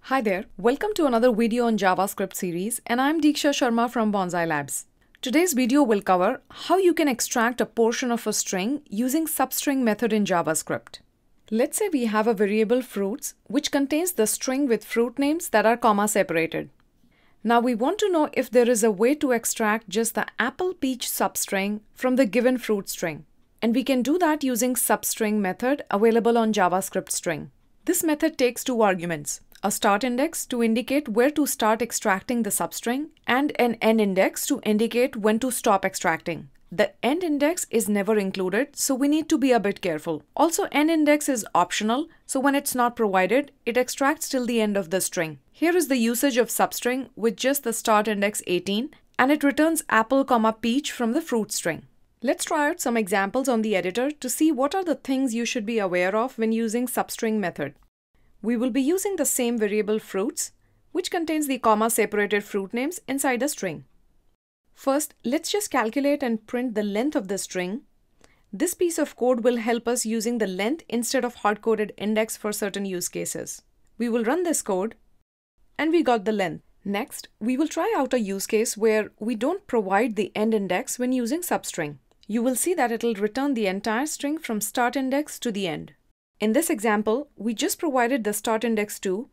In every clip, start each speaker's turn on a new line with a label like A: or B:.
A: Hi there, welcome to another video on JavaScript series, and I'm Diksha Sharma from Bonsai Labs. Today's video will cover how you can extract a portion of a string using substring method in JavaScript. Let's say we have a variable fruits which contains the string with fruit names that are comma separated. Now we want to know if there is a way to extract just the apple peach substring from the given fruit string. And we can do that using substring method available on JavaScript string. This method takes two arguments: a start index to indicate where to start extracting the substring, and an end index to indicate when to stop extracting. The end index is never included, so we need to be a bit careful. Also, end index is optional, so when it's not provided, it extracts till the end of the string. Here is the usage of substring with just the start index 18, and it returns apple, peach from the fruit string. Let's try out some examples on the editor to see what are the things you should be aware of when using substring method. We will be using the same variable fruits, which contains the comma-separated fruit names inside a string. First, let's just calculate and print the length of the string. This piece of code will help us using the length instead of hard-coded index for certain use cases. We will run this code, and we got the length. Next, we will try out a use case where we don't provide the end index when using substring. You will see that it'll return the entire string from start index to the end. In this example, we just provided the start index 2,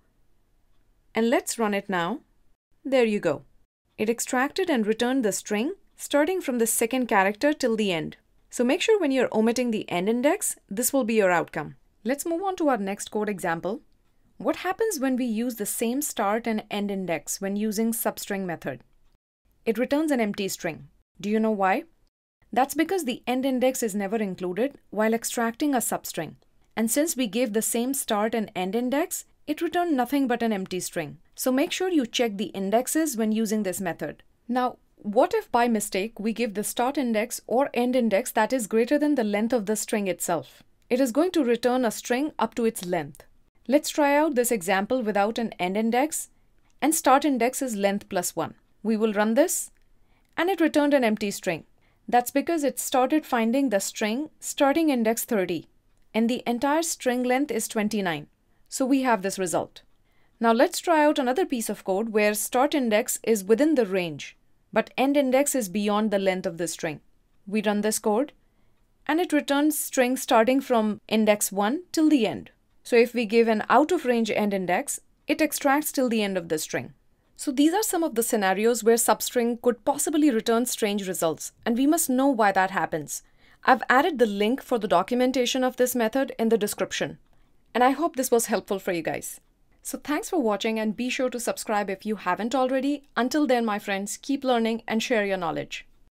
A: and let's run it now. There you go. It extracted and returned the string starting from the second character till the end. So make sure when you're omitting the end index, this will be your outcome. Let's move on to our next code example. What happens when we use the same start and end index when using substring method? It returns an empty string. Do you know why? That's because the end index is never included while extracting a substring. And since we gave the same start and end index, it returned nothing but an empty string. So make sure you check the indexes when using this method. Now, what if by mistake we give the start index or end index that is greater than the length of the string itself? It is going to return a string up to its length. Let's try out this example without an end index, and start index is length plus 1. We will run this, and it returned an empty string. That's because it started finding the string starting index 30. And the entire string length is 29. So we have this result. Now let's try out another piece of code where start index is within the range, but end index is beyond the length of the string. We run this code, and it returns string starting from index 1 till the end. So if we give an out-of-range end index, it extracts till the end of the string. So these are some of the scenarios where substring could possibly return strange results, and we must know why that happens. I've added the link for the documentation of this method in the description. And I hope this was helpful for you guys. So thanks for watching, and be sure to subscribe if you haven't already. Until then, my friends, keep learning and share your knowledge.